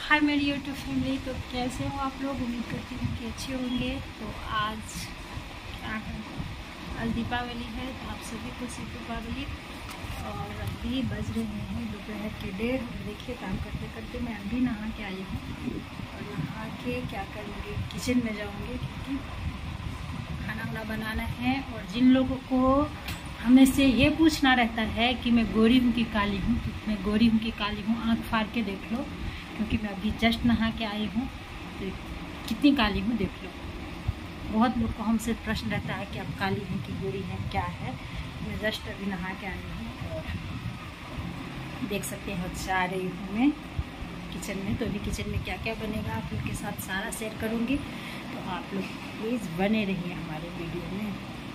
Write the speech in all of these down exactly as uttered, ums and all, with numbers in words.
हाय मेरी YouTube family. तो कैसे हो आप लोग? उम्मीद करती हूँ कि अच्छे होंगे। तो आज क्या है, आज दीपावली है, तो आप सभी को शुभ दीपावली। और अभी बज रहे हैं दोपहर के डेढ़। और देखिए काम करते करते मैं अभी नहा के आई हूँ। और नहा के क्या करूँगी, किचन में जाऊँगी क्योंकि खाना वाना बनाना है। और जिन लोगों को हमें से ये पूछना रहता है कि मैं गोरी हूँ कि काली हूँ, तो मैं गोरी हूँ कि काली हूँ, आँख फाड़ के देख लो, क्योंकि मैं अभी जस्ट नहा के आई हूँ। तो कितनी काली हूँ देख लो। बहुत लोग को हमसे प्रश्न रहता है कि आप काली हैं कि गोरी हैं, क्या है। मैं जस्ट अभी नहा के आई हूँ और देख सकते हैं जा रही हूँ मैं किचन में। तो अभी किचन में क्या क्या बनेगा आप लोग के साथ सारा शेयर करूँगी। तो आप लोग प्लीज़ बने रहिए हमारे वीडियो में।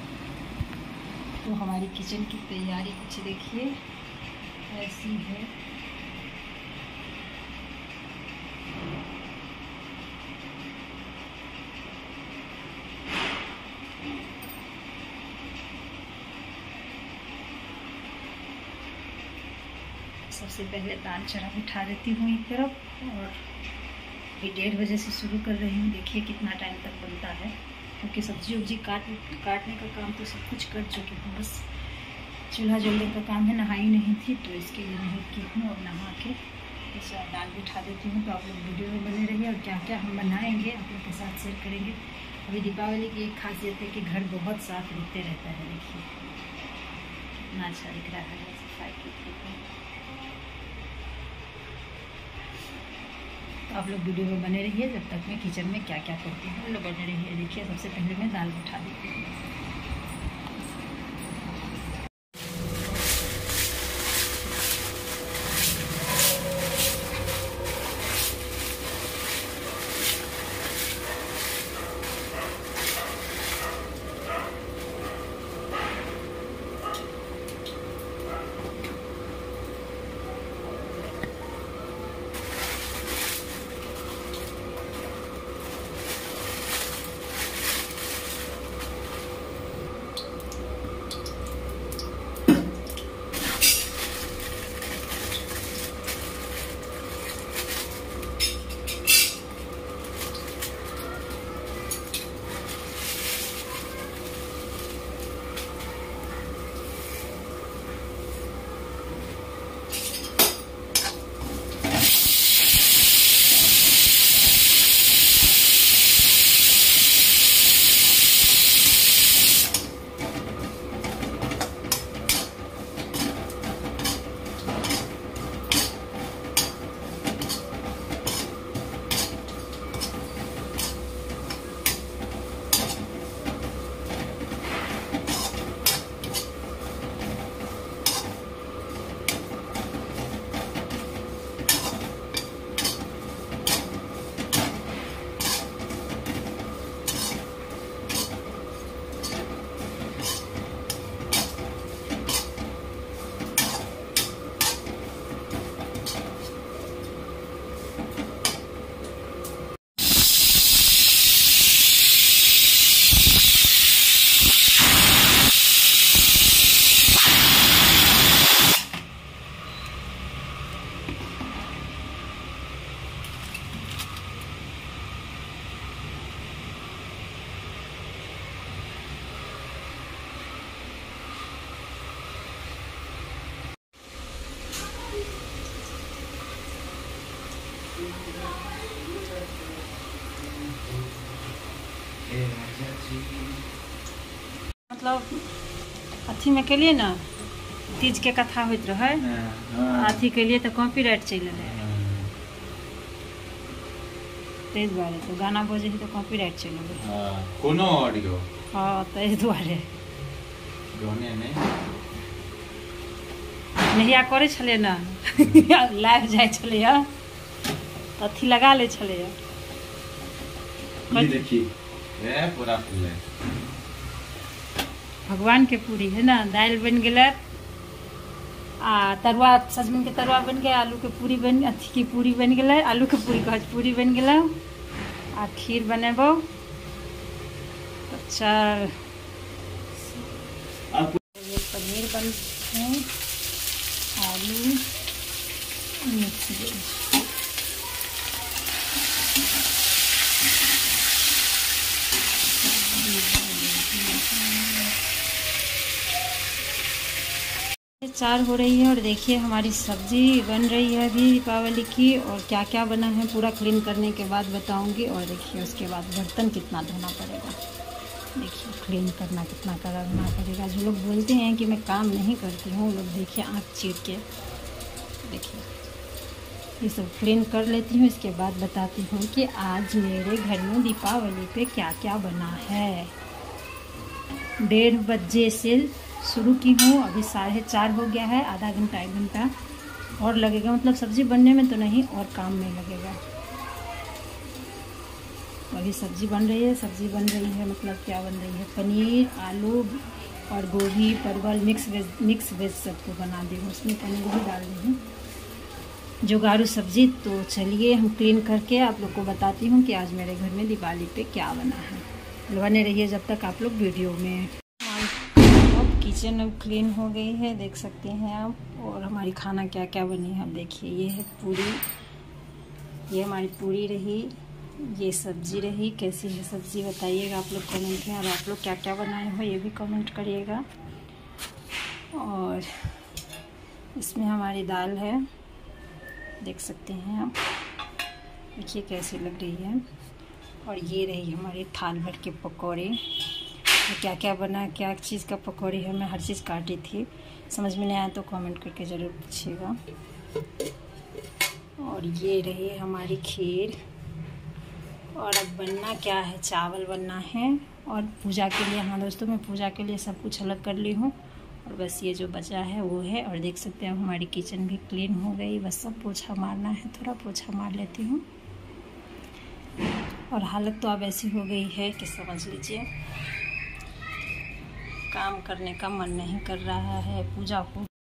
तो हमारी किचन की तैयारी कुछ देखिए ऐसी है। सबसे पहले दाल चढ़ा बिठा देती हूँ एक तरफ। और ये डेढ़ बजे से शुरू कर रही हूँ। देखिए कितना टाइम तक बनता है, क्योंकि सब्जी उब्जी काट काटने का काम तो सब कुछ कर चुकी हूँ। बस चूल्हा जलने का काम है। नहाई नहीं थी तो इसके लिए नहीं की हूँ। और नहा के इस दाल बिठा देती हूँ। तो आप लोग वीडियो में बने रहिए। और क्या क्या हम बनाएंगे आप लोग के साथ शेयर करेंगे। अभी दीपावली की एक खासियत है कि घर बहुत साफ दिखते रहता है। देखिए कितना अच्छा दिख रहा है सफाई की। तो आप लोग वीडियो में बने रहिए। जब तक मैं किचन में क्या क्या करती हूँ लोग बने रहिए। देखिए सबसे पहले मैं दाल बिठा देती हूँ। मतलब अथी में के लिए ना तीज के कथा होते रहे। अथी के लिए तो कॉपीराइट चल रहे ते दुआरे। तो गाना बजे तो कॉपीराइट चल रहे कोनो ऑडियो। हाँ ते दुआरे गाने नहीं नहिया करे छले ना लाइव जाय छले या अथी लगा ले छले या। ये देखिए ए पूरा फूल है भगवान के पूरी है ना। दाल बन गया, आ तरुआ सजमन के तरुआ बन गया, आलू के पूरी बन अथी की पूरी बन गया, आलू के पूरी कह पूरी बन गया। आ खीर बनेबो तो चल पनीर बन आलू मिक्स। चार हो रही है और देखिए हमारी सब्ज़ी बन रही है अभी दीपावली की। और क्या क्या बना है पूरा क्लीन करने के बाद बताऊंगी। और देखिए उसके बाद बर्तन कितना धोना पड़ेगा, देखिए क्लीन करना कितना करना पड़ेगा। जो लोग बोलते हैं कि मैं काम नहीं करती हूँ, लोग देखिए आँख चीर के देखिए ये सब क्लीन कर लेती हूँ। इसके बाद बताती हूँ कि आज मेरे घर में दीपावली पे क्या क्या बना है। डेढ़ बजे से शुरू की हूँ, अभी साढ़े चार हो गया है। आधा घंटा एक घंटा और लगेगा, मतलब सब्ज़ी बनने में तो नहीं और काम में लगेगा। अभी सब्ज़ी बन रही है, सब्ज़ी बन रही है मतलब क्या बन रही है, पनीर, आलू और गोभी परवल मिक्स वेज मिक्स वेज सबको बना दी हूँ, उसमें पनीर भी डाल दी हूँ, जुगाड़ू सब्ज़ी। तो चलिए हम क्लीन करके आप लोग को बताती हूँ कि आज मेरे घर में दिवाली पे क्या बना है। बने रहिए जब तक आप लोग वीडियो में। अब किचन अब क्लीन हो गई है, देख सकते हैं आप। और हमारी खाना क्या क्या बनी है अब देखिए। ये है पूरी, ये हमारी पूरी रही, ये सब्ज़ी रही। कैसी है सब्ज़ी बताइएगा आप लोग कमेंट में। और आप लोग क्या क्या बनाए हो ये भी कमेंट करिएगा। और इसमें हमारी दाल है, देख सकते हैं आप, देखिए कैसी लग रही है। और ये रही हमारी थाल भर के पकौड़े। तो क्या क्या बना, क्या चीज़ का पकौड़ी है, मैं हर चीज़ काटी थी, समझ में नहीं आया तो कमेंट करके ज़रूर पूछिएगा। और ये रही हमारी खीर। और अब बनना क्या है, चावल बनना है। और पूजा के लिए, हाँ दोस्तों, मैं पूजा के लिए सब कुछ अलग कर ली हूँ। और बस ये जो बचा है वो है। और देख सकते हैं हमारी किचन भी क्लीन हो गई, बस सब पोछा मारना है, थोड़ा पोछा मार लेती हूँ। और हालत तो अब ऐसी हो गई है कि समझ लीजिए काम करने का मन नहीं कर रहा है। पूजा को